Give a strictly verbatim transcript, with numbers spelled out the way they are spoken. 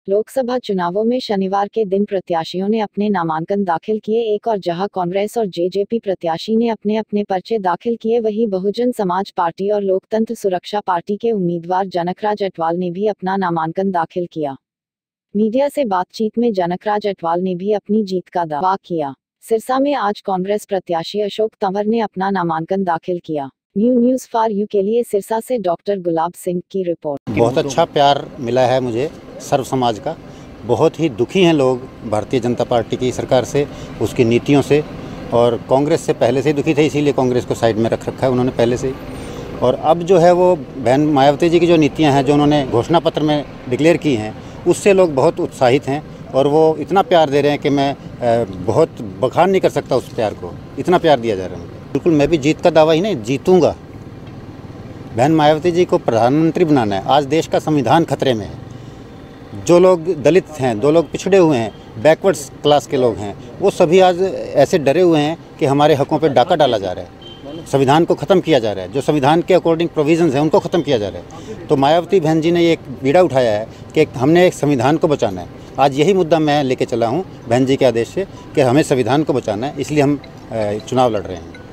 लोकसभा चुनावों में शनिवार के दिन प्रत्याशियों ने अपने नामांकन दाखिल किए। एक और जहां कांग्रेस और जेजेपी प्रत्याशी ने अपने अपने पर्चे दाखिल किए, वहीं बहुजन समाज पार्टी और लोकतंत्र सुरक्षा पार्टी के उम्मीदवार जनकराज अटवाल ने भी अपना नामांकन दाखिल किया। मीडिया से बातचीत में जनकराज अटवाल ने भी अपनी जीत का दावा किया। सिरसा में आज कांग्रेस प्रत्याशी अशोक तंवर ने अपना नामांकन दाखिल किया। न्यू न्यूज़ फॉर यू के लिए सिरसा से डॉक्टर गुलाब सिंह की रिपोर्ट। बहुत अच्छा प्यार मिला है मुझे सर्व समाज का। बहुत ही दुखी हैं लोग भारतीय जनता पार्टी की सरकार से, उसकी नीतियों से, और कांग्रेस से पहले से ही दुखी थे, इसीलिए कांग्रेस को साइड में रख रखा है उन्होंने पहले से ही। और अब जो है वो बहन मायावती जी की जो नीतियां हैं, जो उन्होंने घोषणा पत्र में डिक्लेयर की हैं, उससे लोग बहुत उत्साहित हैं और वो इतना प्यार दे रहे हैं कि मैं बहुत बखान नहीं कर सकता उस प्यार को, इतना प्यार दिया जा रहा है। बिल्कुल, मैं भी जीत का दावा ही नहीं, जीतूंगा। बहन मायावती जी को प्रधानमंत्री बनाना है। आज देश का संविधान खतरे में है। जो लोग दलित हैं, जो लोग पिछड़े हुए हैं, बैकवर्ड्स क्लास के लोग हैं, वो सभी आज ऐसे डरे हुए हैं कि हमारे हकों पे डाका डाला जा रहा है, संविधान को ख़त्म किया जा रहा है, जो संविधान के अकॉर्डिंग प्रोविजंस हैं उनको ख़त्म किया जा रहा है। तो मायावती बहन जी ने ये एक बीड़ा उठाया है कि हमने एक संविधान को बचाना है। आज यही मुद्दा मैं लेके चला हूँ बहन जी के आदेश से कि हमें संविधान को बचाना है, इसलिए हम चुनाव लड़ रहे हैं।